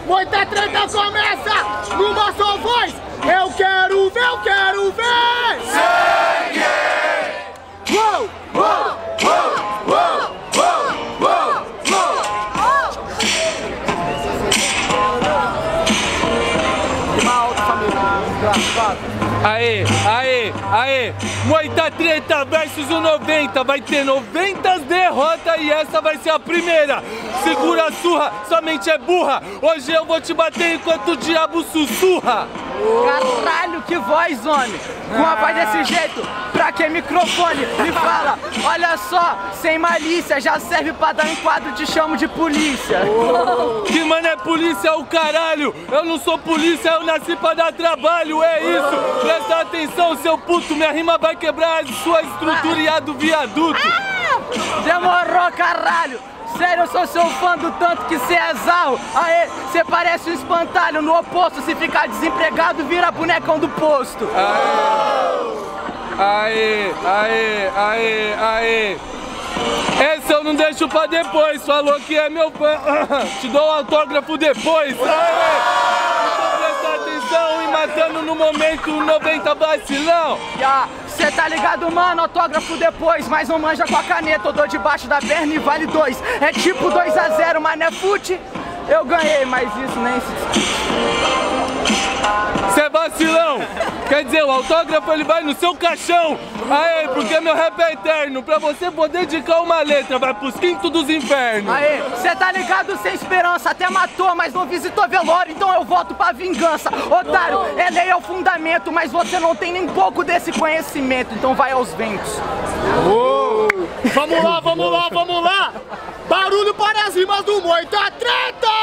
Muita treta começa numa só voz. Eu quero ver, eu quero ver. Sangue! Uou, uou, uou, uou, uou, uou, uou. Mal, família. Aê, aê, aê, muita treta versus o 90, vai ter 90 derrotas e essa vai ser a primeira. Segura a surra, sua mente é burra, hoje eu vou te bater enquanto o diabo sussurra. Caralho, que voz, homem! Com a voz desse jeito, pra que microfone? Me fala, olha só, sem malícia, já serve pra dar enquadro, te chamo de polícia. Que mano é polícia o caralho? Eu não sou polícia, eu nasci pra dar trabalho, é isso. Presta atenção, seu puto, minha rima vai quebrar a sua estrutura e a do viaduto. Demorou, caralho! Sério, eu sou seu fã do tanto que cê é zarro. Aê, cê parece um espantalho, no oposto, se ficar desempregado, vira bonecão do posto. Aê, aê, aê, aê. Esse eu não deixo pra depois, falou que é meu fã. Te dou um autógrafo depois. Aê. Então presta atenção e matando no momento 90 vacilão. Cê tá ligado, mano? Autógrafo depois, mas não manja com a caneta. Eu dou debaixo da perna e vale 2. É tipo 2 a 0, mas não é fute. Eu ganhei, mas isso nem se discute. Cê é vacilão. Quer dizer, o autógrafo ele vai no seu caixão. Aê, porque meu rap é eterno. Pra você poder dedicar uma letra, vai pros quintos dos infernos. Aê, cê tá ligado sem esperança, até matou, mas não visitou velório, então eu volto pra vingança. Otário, é lei é o fundamento, mas você não tem nem pouco desse conhecimento, então vai aos ventos. Vamos lá, vamos lá, vamos lá. Barulho para as rimas do Muita Treta.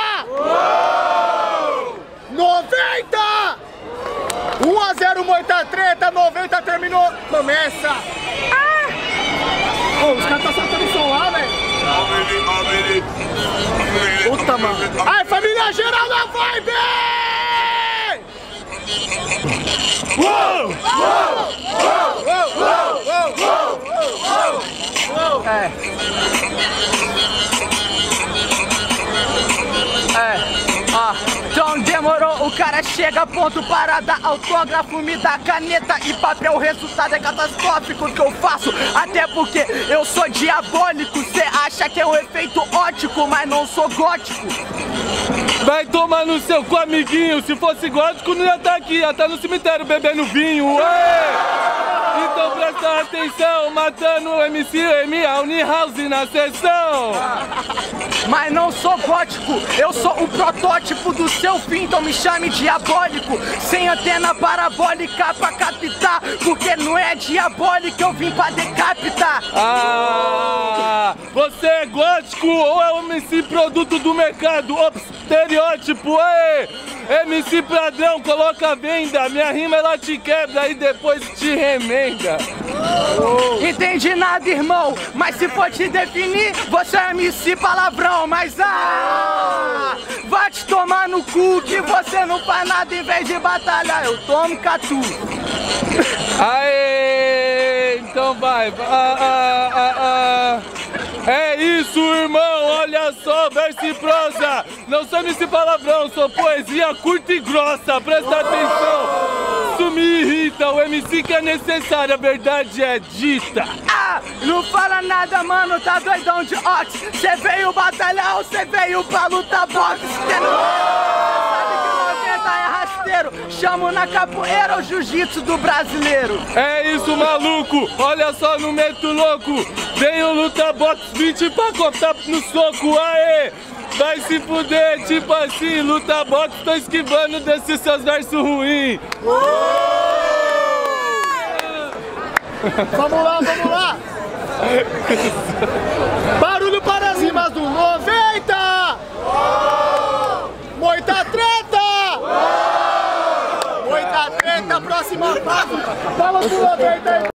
90! 1 a 0 Muita Treta, 90 terminou. Começa! Os caras tá soltando o som lá, velho. Puta, mano. Ai, família geral na vibe! Uou! Uou! Uou! Uou! Uou! Uou! Então demorou, o cara chega, ponto para dar autógrafo, me dá caneta e papel, o resultado é catastrófico que eu faço, até porque eu sou diabólico, cê acha que é um efeito ótico, mas não sou gótico. Vai tomar no seu cu, amiguinho, se fosse gótico não ia estar aqui, ia estar no cemitério bebendo vinho, ué! Então presta atenção, matando o MC M.A. Unihouse na sessão. Mas não sou gótico, eu sou o protótipo do seu fim, então me chame diabólico. Sem antena parabólica pra captar, porque não é diabólico, eu vim pra decapitar. Você é gótico ou é o MC produto do mercado? Ops, estereótipo, aê! MC padrão, coloca a venda, minha rima ela te quebra e depois te remenda. Entendi nada, irmão, mas se for te definir, você é MC palavrão, mas vai te tomar no cu que você não faz nada em vez de batalhar, eu tomo catu. Aê, então vai. É isso, irmão, olha só, verso e prosa. Não sou MC palavrão, sou poesia curta e grossa, presta atenção. Isso me irrita, o MC que é necessário, a verdade é dita. Não fala nada, mano, tá doidão de ox. Cê veio batalhar ou cê veio pra lutar boxe? Cê não sabe que 90 é rasteiro. Chamo na capoeira o jiu-jitsu do brasileiro. É isso, maluco, olha só, não meto louco. Venho lutar boxe 20 pra cortar no soco, aê! Vai se fuder, tipo assim, luta boxe, tô esquivando desses seus versos ruins. Vamos lá, vamos lá! Barulho para as rimas do 90! Muita treta! Muita treta, próxima fase! Vamos pro 90!